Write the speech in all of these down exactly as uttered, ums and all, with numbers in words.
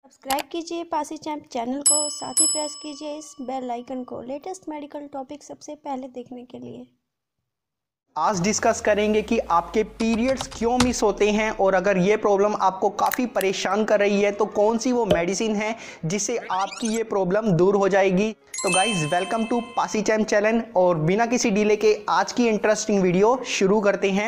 Subscribe कीजिए Pasi champ channel को, साथ ही प्रेस कीजिए इस बेल आइकन को लेटेस्ट मेडिकल टॉपिक सबसे पहले देखने के लिए। आज डिस्कस करेंगे कि आपके पीरियड्स क्यों मिस होते हैं और अगर ये प्रॉब्लम आपको काफ़ी परेशान कर रही है तो कौन सी वो मेडिसिन है जिससे आपकी ये प्रॉब्लम दूर हो जाएगी। तो गाइज वेलकम टू पासी चैंप चैनल और बिना किसी डिले के आज की इंटरेस्टिंग वीडियो शुरू करते हैं।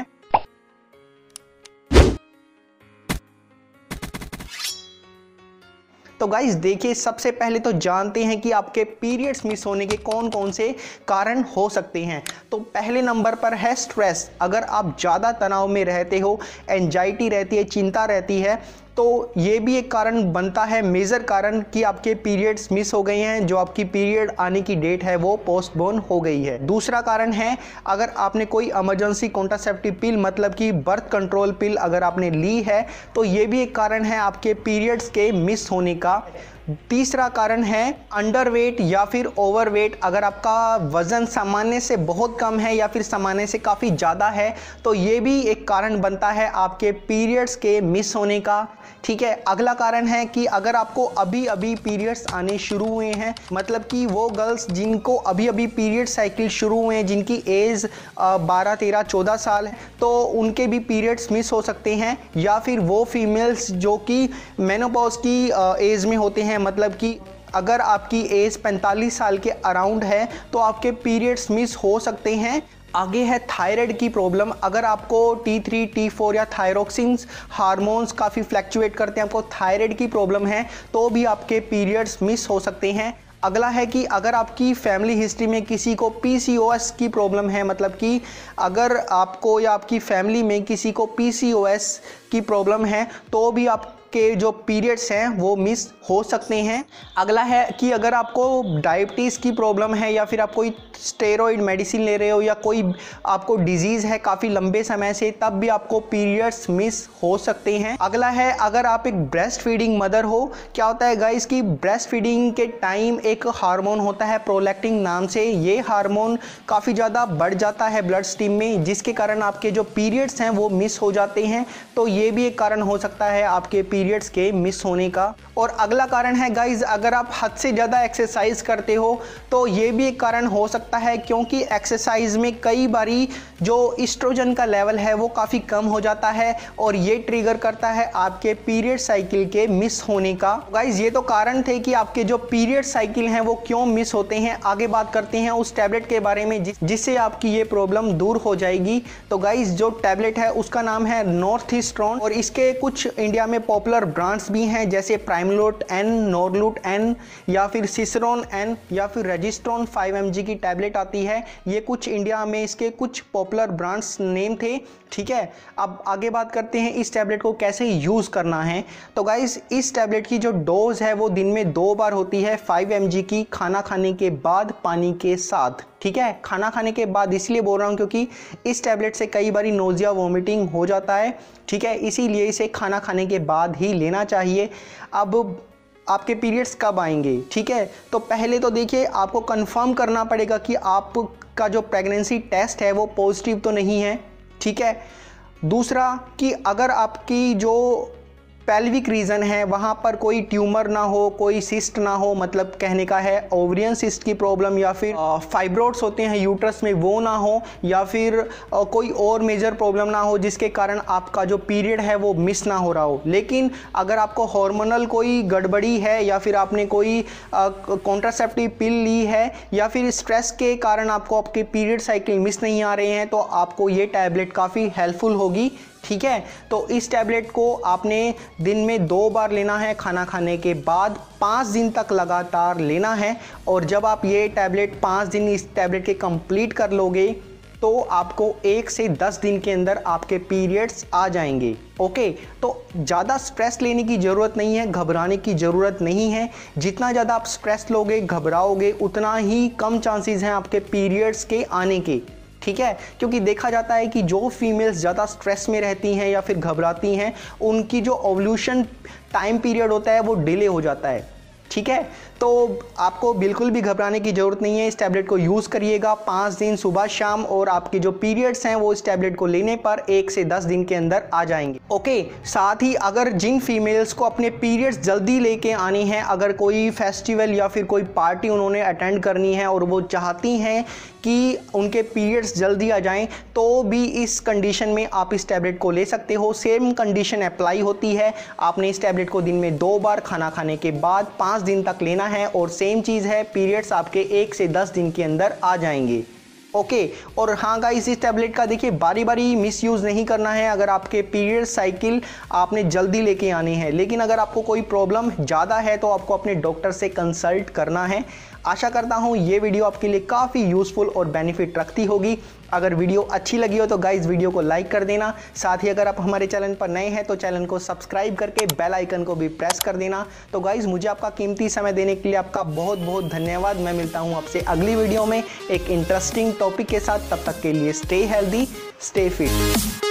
तो गाइज देखिए, सबसे पहले तो जानते हैं कि आपके पीरियड्स मिस होने के कौन कौन से कारण हो सकते हैं। तो पहले नंबर पर है स्ट्रेस। अगर आप ज़्यादा तनाव में रहते हो, एंजाइटी रहती है, चिंता रहती है, तो ये भी एक कारण बनता है, मेजर कारण, कि आपके पीरियड्स मिस हो गए हैं, जो आपकी पीरियड आने की डेट है वो पोस्टपोन हो गई है। दूसरा कारण है अगर आपने कोई इमरजेंसी कॉन्ट्रासेप्टिव पिल मतलब कि बर्थ कंट्रोल पिल अगर आपने ली है तो ये भी एक कारण है आपके पीरियड्स के मिस होने का। तीसरा कारण है अंडरवेट या फिर ओवरवेट। अगर आपका वज़न सामान्य से बहुत कम है या फिर सामान्य से काफ़ी ज़्यादा है तो ये भी एक कारण बनता है आपके पीरियड्स के मिस होने का। ठीक है, अगला कारण है कि अगर आपको अभी अभी पीरियड्स आने शुरू हुए हैं, मतलब कि वो गर्ल्स जिनको अभी अभी पीरियड साइकिल शुरू हुए हैं, जिनकी एज बारह तेरह चौदह साल है, तो उनके भी पीरियड्स मिस हो सकते हैं। या फिर वो फीमेल्स जो कि मेनोपॉज की एज में होते हैं, मतलब कि अगर आपकी एज पैंतालीस साल के अराउंड है तो आपके पीरियड्स मिस हो सकते हैं। आगे है थायराइड की प्रॉब्लम। अगर आपको टी थ्री टी फोर या थायरोक्सिन्स हार्मोन्स काफ़ी फ्लैक्चुएट करते हैं, आपको थायराइड की प्रॉब्लम है, तो भी आपके पीरियड्स मिस हो सकते हैं। अगला है कि अगर आपकी फैमिली हिस्ट्री में किसी को पी सी ओ एस की प्रॉब्लम है, मतलब कि अगर आपको या आपकी फैमिली में किसी को पी सी ओ एस की प्रॉब्लम है तो भी आप के जो पीरियड्स हैं वो मिस हो सकते हैं। अगला है कि अगर आपको डायबिटीज़ की प्रॉब्लम है या फिर आप कोई स्टेरॉइड मेडिसिन ले रहे हो या कोई आपको डिजीज़ है काफ़ी लंबे समय से, तब भी आपको पीरियड्स मिस हो सकते हैं। अगला है अगर आप एक ब्रेस्ट फीडिंग मदर हो। क्या होता है गाइस कि ब्रेस्ट फीडिंग के टाइम एक हार्मोन होता है प्रोलैक्टिन नाम से, ये हार्मोन काफ़ी ज़्यादा बढ़ जाता है ब्लड स्ट्रीम में, जिसके कारण आपके जो पीरियड्स हैं वो मिस हो जाते हैं। तो ये भी एक कारण हो सकता है आपके पीरियड्स के मिस होने का। और अगला कारण है गाइज अगर आप हद से ज़्यादा एक्सरसाइज करते हो तो ये भी एक कारण हो सकता है, क्योंकि एक्सरसाइज में कई बारी जो एस्ट्रोजन का लेवल है वो काफ़ी कम हो जाता है और ये ट्रिगर करता है आपके पीरियड साइकिल के मिस होने का। गाइज ये तो कारण थे कि आपके जो पीरियड साइकिल हैं वो क्यों मिस होते हैं। आगे बात करते हैं उस टैबलेट के बारे में जिससे आपकी ये प्रॉब्लम दूर हो जाएगी। तो गाइज जो टैबलेट है उसका नाम है नॉर्थिस्ट्रोन और इसके कुछ इंडिया में पॉपुलर ब्रांड्स भी हैं, जैसे प्राइमलोट एन, नॉर्लूट एन या फिर सिसरोन एन या फिर रजिस्ट्रॉन फाइव एम जी की टैबलेट आती है। ये कुछ इंडिया में इसके कुछ पॉपुलर ब्रांड्स नेम थे। ठीक है, अब आगे बात करते हैं इस टैबलेट को कैसे यूज़ करना है। तो गाइस इस टैबलेट की जो डोज है वो दिन में दो बार होती है, फाइव एम जी की, खाना खाने के बाद पानी के साथ। ठीक है, खाना खाने के बाद इसलिए बोल रहा हूँ क्योंकि इस टैबलेट से कई बारी नोजिया वोमिटिंग हो जाता है। ठीक है, इसीलिए इसे खाना खाने के बाद ही लेना चाहिए। अब आपके पीरियड्स कब आएंगे? ठीक है, तो पहले तो देखिए आपको कंफर्म करना पड़ेगा कि आपका जो प्रेगनेंसी टेस्ट है वो पॉजिटिव तो नहीं है। ठीक है, दूसरा कि अगर आपकी जो पेल्विक रीजन है वहाँ पर कोई ट्यूमर ना हो, कोई सिस्ट ना हो, मतलब कहने का है ओवरियन सिस्ट की प्रॉब्लम या फिर फाइब्रोड्स होते हैं यूट्रस में वो ना हो, या फिर आ, कोई और मेजर प्रॉब्लम ना हो जिसके कारण आपका जो पीरियड है वो मिस ना हो रहा हो। लेकिन अगर आपको हार्मोनल कोई गड़बड़ी है या फिर आपने कोई कॉन्ट्रासेप्टिव पिल ली है या फिर स्ट्रेस के कारण आपको आपके पीरियड साइकिल मिस नहीं आ रहे हैं तो आपको ये टैबलेट काफ़ी हेल्पफुल होगी। ठीक है, तो इस टैबलेट को आपने दिन में दो बार लेना है, खाना खाने के बाद पाँच दिन तक लगातार लेना है। और जब आप ये टैबलेट पाँच दिन इस टैबलेट के कंप्लीट कर लोगे तो आपको एक से दस दिन के अंदर आपके पीरियड्स आ जाएंगे। ओके, तो ज़्यादा स्ट्रेस लेने की ज़रूरत नहीं है, घबराने की ज़रूरत नहीं है। जितना ज़्यादा आप स्ट्रेस लोगे, घबराओगे, उतना ही कम चांसेस हैं आपके पीरियड्स के आने के। ठीक है, क्योंकि देखा जाता है कि जो फीमेल्स ज़्यादा स्ट्रेस में रहती हैं या फिर घबराती हैं उनकी जो ओव्यूलेशन टाइम पीरियड होता है वो डिले हो जाता है। ठीक है, तो आपको बिल्कुल भी घबराने की ज़रूरत नहीं है। इस टैबलेट को यूज़ करिएगा पाँच दिन सुबह शाम, और आपकी जो पीरियड्स हैं वो इस टैबलेट को लेने पर एक से दस दिन के अंदर आ जाएंगे। ओके, साथ ही अगर जिन फीमेल्स को अपने पीरियड्स जल्दी लेके आनी हैं, अगर कोई फेस्टिवल या फिर कोई पार्टी उन्होंने अटेंड करनी है और वो चाहती हैं कि उनके पीरियड्स जल्दी आ जाएं, तो भी इस कंडीशन में आप इस टैबलेट को ले सकते हो। सेम कंडीशन अप्लाई होती है। आपने इस टैबलेट को दिन में दो बार खाना खाने के बाद पाँच दिन तक लेना है, और सेम चीज़ है, पीरियड्स आपके एक से दस दिन के अंदर आ जाएंगे। ओके okay, और हाँ गाइस, इस टैबलेट का देखिए बारी बारी मिसयूज़ नहीं करना है। अगर आपके पीरियड साइकिल आपने जल्दी लेके आनी है, लेकिन अगर आपको कोई प्रॉब्लम ज़्यादा है तो आपको अपने डॉक्टर से कंसल्ट करना है। आशा करता हूँ ये वीडियो आपके लिए काफ़ी यूज़फुल और बेनिफिट रखती होगी। अगर वीडियो अच्छी लगी हो तो गाइज़ वीडियो को लाइक कर देना। साथ ही अगर आप हमारे चैनल पर नए हैं तो चैनल को सब्सक्राइब करके बेल आइकन को भी प्रेस कर देना। तो गाइज़, मुझे आपका कीमती समय देने के लिए आपका बहुत बहुत धन्यवाद। मैं मिलता हूँ आपसे अगली वीडियो में एक इंटरेस्टिंग टॉपिक के साथ। तब तक के लिए स्टे हेल्दी, स्टे फिट।